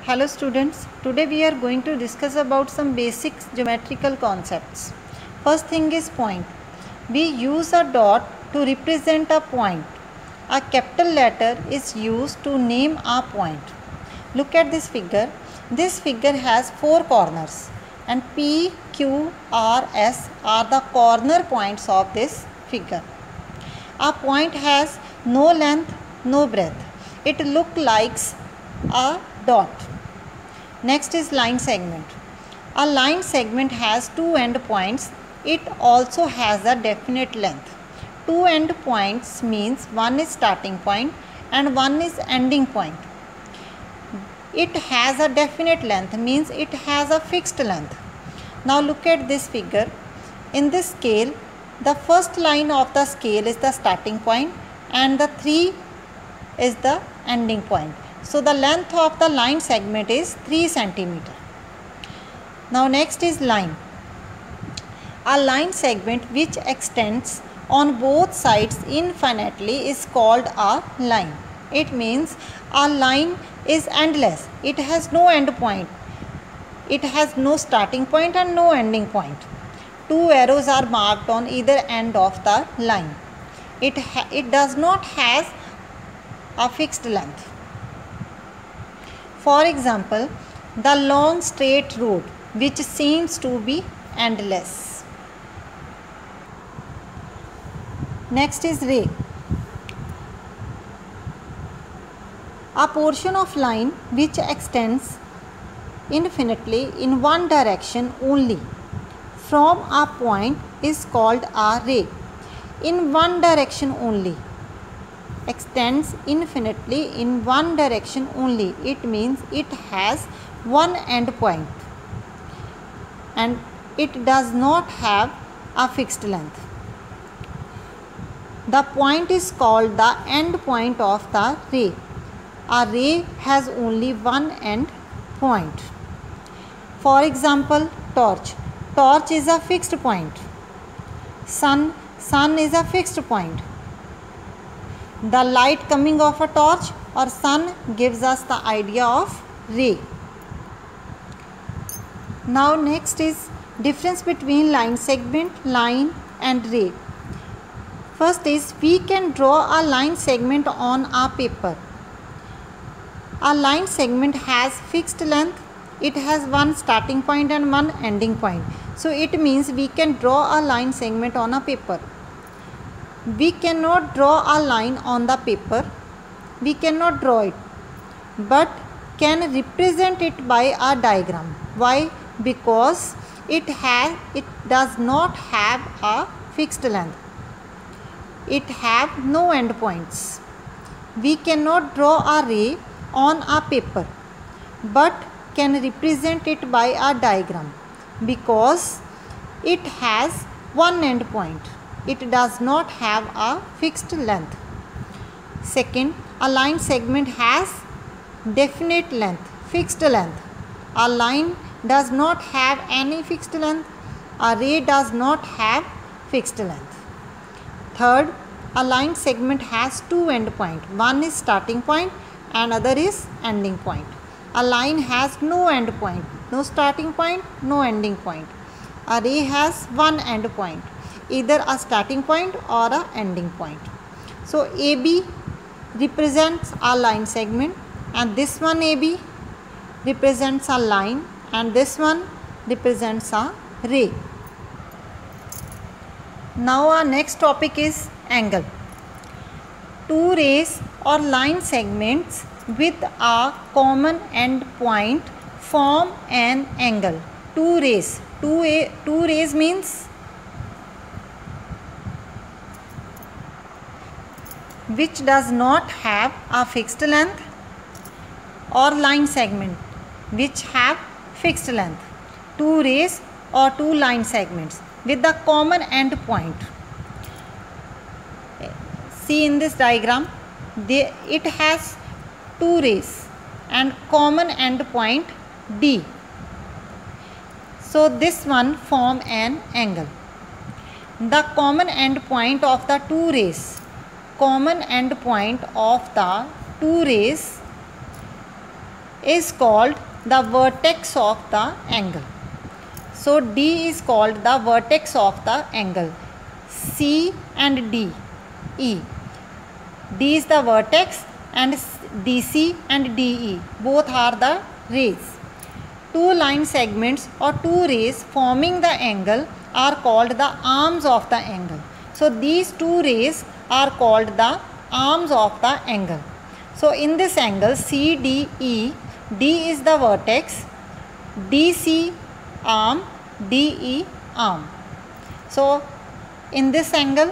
Hello students, today we are going to discuss about some basic geometrical concepts. First thing is point. We use a dot to represent a point. A capital letter is used to name a point. Look at this figure. This figure has four corners and P, Q, R, S are the corner points of this figure. A point has no length, no breadth. It looks like a dot. Next is line segment. A line segment has two end points. It also has a definite length. Two end points means one is starting point and one is ending point. It has a definite length means it has a fixed length. Now look at this figure. In this scale, the first line of the scale is the starting point and the 3 is the ending point. So the length of the line segment is 3 cm. Now next is line. A line segment which extends on both sides infinitely is called a line. It means a line is endless. It has no end point. It has no starting point and no ending point. Two arrows are marked on either end of the line. It does not have a fixed length. For example, the long straight road which seems to be endless. Next is ray. A portion of line which extends infinitely in one direction only from a point is called a ray. In one direction only. Extends infinitely in one direction only. It means it has one end point and it does not have a fixed length. The point is called the end point of the ray. A ray has only one end point. For example, torch. Torch is a fixed point. Sun is a fixed point. The light coming off a torch or sun gives us the idea of ray. Now next is difference between line segment, line and ray. First is we can draw a line segment on a paper. A line segment has fixed length. It has one starting point and one ending point. So it means we can draw a line segment on a paper. We cannot draw a line on the paper. We cannot draw it, but can represent it by a diagram. Why? Because it does not have a fixed length. It have no end points. We cannot draw a ray on a paper, but can represent it by a diagram because it has one end point. It does not have a fixed length. Second, a line segment has definite length, fixed length. A line does not have any fixed length. A ray does not have fixed length. Third, a line segment has two end points. One is starting point and other is ending point. A line has no end point, no starting point, no ending point. A ray has one end point, either a starting point or a ending point. So AB represents a line segment and this one AB represents a line and this one represents a ray. Now our next topic is angle. Two rays or line segments with a common end point form an angle. Two rays. Two rays means which does not have a fixed length, or line segment which have fixed length. Two rays or two line segments with the common end point. See in this diagram, it has two rays and common end point D. So this one form an angle. The common end point of the two rays, common end point of the two rays is called the vertex of the angle. So D is called the vertex of the angle. C and D, E. D is the vertex and DC and DE both are the rays. Two line segments or two rays forming the angle are called the arms of the angle. So these two rays are called the arms of the angle. So in this angle CDE, D is the vertex, DC arm, DE arm. So in this angle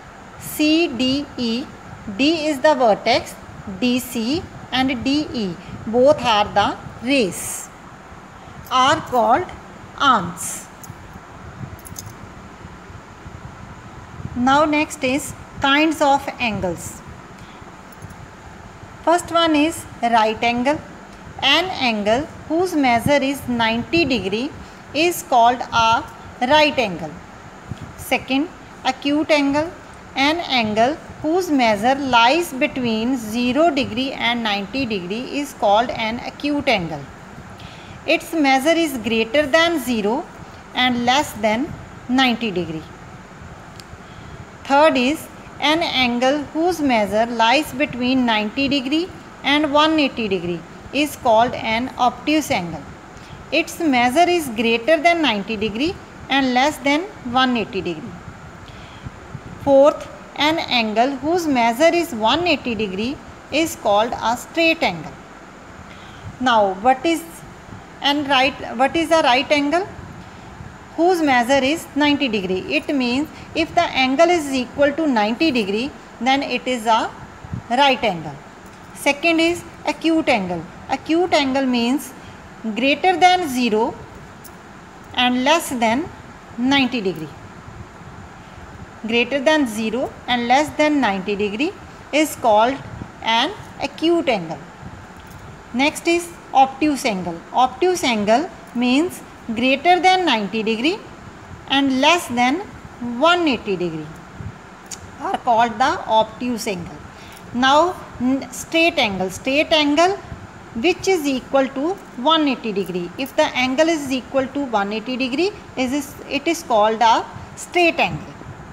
CDE, D is the vertex, DC and DE both are the rays, are called arms. Now next is kinds of angles. First one is right angle. An angle whose measure is 90 degree is called a right angle. Second, acute angle. An angle whose measure lies between 0 degree and 90 degree is called an acute angle. Its measure is greater than 0 and less than 90 degree. Third is an angle whose measure lies between 90 degree and 180 degree is called an obtuse angle. Its measure is greater than 90 degree and less than 180 degree. Fourth, an angle whose measure is 180 degree is called a straight angle. Now, what is a right angle? Whose measure is 90 degree. It means if the angle is equal to 90 degree, then it is a right angle. Second is acute angle. Acute angle means greater than 0 and less than 90 degree. Greater than 0 and less than 90 degree is called an acute angle. Next is obtuse angle. Obtuse angle means greater than 90 degree and less than 180 degree are called the obtuse angle. Now straight angle. Straight angle which is equal to 180 degree. If the angle is equal to 180 degree, it is called a straight angle.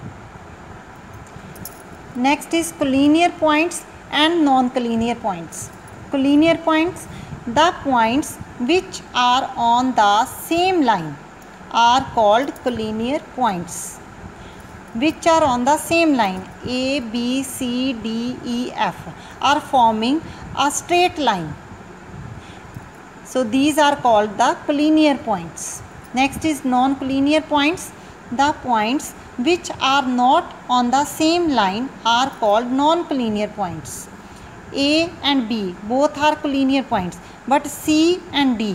Next is collinear points and non-collinear points. Collinear points, the points which are on the same line are called collinear points. Which are on the same line, A, B, C, D, E, F are forming a straight line. So these are called the collinear points. Next is non-collinear points. The points which are not on the same line are called non-collinear points. A and B both are collinear points, but C and D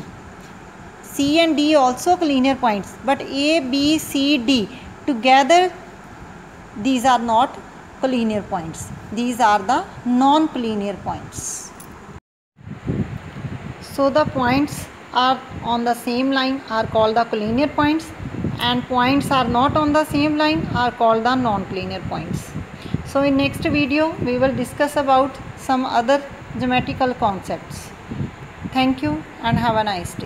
also collinear points, but A, B, C, D together these are not collinear points. These are the non-collinear points. So the points are on the same line are called the collinear points, and points are not on the same line are called the non-collinear points. So in next video we will discuss about some other geometrical concepts. Thank you and have a nice day.